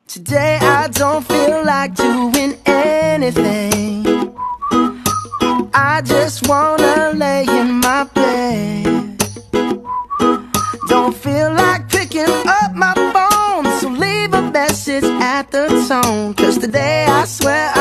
Today I don't feel like doing anything. I just wanna lay in my bed. Don't feel like picking up my phone, so leave a message at the tone. 'Cause today